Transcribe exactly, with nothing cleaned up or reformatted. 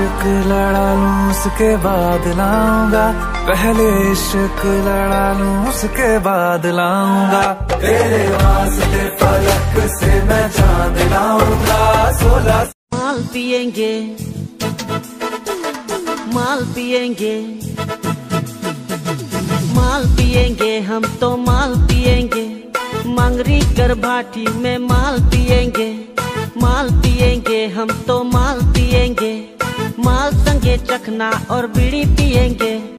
इश्क लड़ा लूं उसके बाद लाऊंगा, पहले इश्क लड़ा लूं उसके बाद लाऊंगा। तेरे वास्ते फलक से मैं चांद लाऊंगा। सोलह माल पिएंगे, माल पिएंगे, माल पिएंगे, हम तो माल पिएंगे। मंगरी कर भाटी में माल पिएंगे, माल पिएंगे, हम तो माल पिएंगे। माल संगे चखना और बीड़ी पिएंगे।